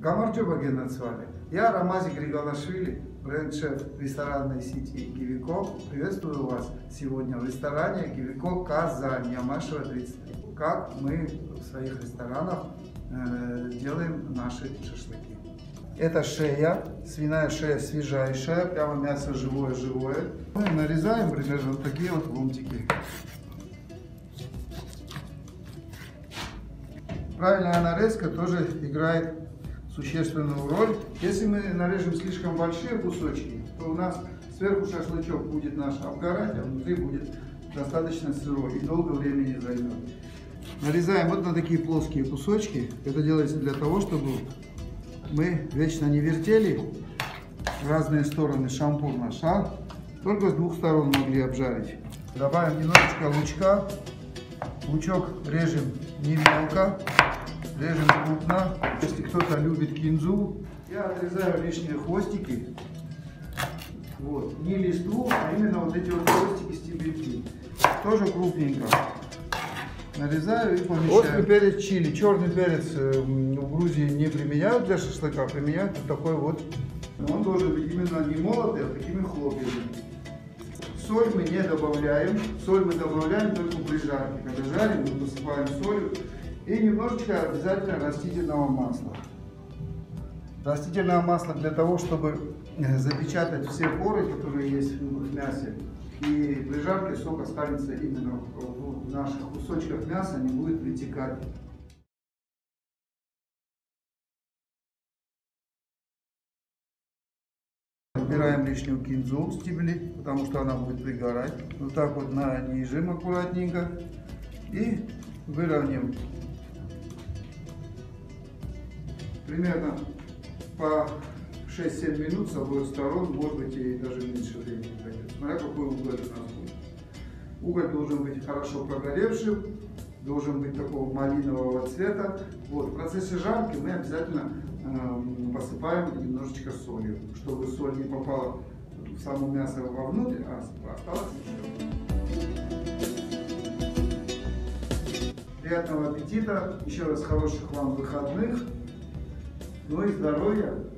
Гамарджоба Геннадьевич, я Рамазик Григалашвили, бренд-шеф ресторанной сети Гивико. Приветствую вас сегодня в ресторане Гивико Казань, Ямашева 33. Как мы в своих ресторанах делаем наши шашлыки. Это шея, свиная шея свежайшая, прямо мясо живое-живое. Мы нарезаем примерно вот такие вот ломтики. Правильная нарезка тоже играет существенную роль. Если мы нарежем слишком большие кусочки, то у нас сверху шашлычок будет наш обгорать, а внутри будет достаточно сырой и долго времени займет. Нарезаем вот на такие плоские кусочки. Это делается для того, чтобы мы вечно не вертели в разные стороны шампур наш, а только с двух сторон могли обжарить. Добавим немножечко лучка. Лучок режем не мелко, режем крупно. Если кто-то любит кинзу, я отрезаю лишние хвостики. Вот. Не листву, а именно вот эти вот хвостики, стебельки. Тоже крупненько. Нарезаю и помещаю. Острый перец чили. Черный перец в Грузии не применяют для шашлыка, применяют вот такой вот. Но он должен быть именно не молотый, а такими хлопьями. Соль мы не добавляем. Соль мы добавляем только при жарке. Когда жарим, мы посыпаем солью. И немножечко обязательно растительного масла. Растительное масло для того, чтобы запечатать все поры, которые есть в мясе. И при жарке сок останется именно в наших кусочках мяса, не будет вытекать. Убираем лишнюю кинзу, стебли, потому что она будет пригорать. Вот так вот нанижем аккуратненько и выровняем. Примерно по 6-7 минут с обоих сторон, может быть и даже меньше времени пройдет, смотря какой уголь у нас будет. Уголь должен быть хорошо прогоревшим, должен быть такого малинового цвета. Вот, в процессе жарки мы обязательно посыпаем немножечко солью, чтобы соль не попала в само мясо вовнутрь, а осталось еще. Приятного аппетита, еще раз хороших вам выходных, ну и здоровья.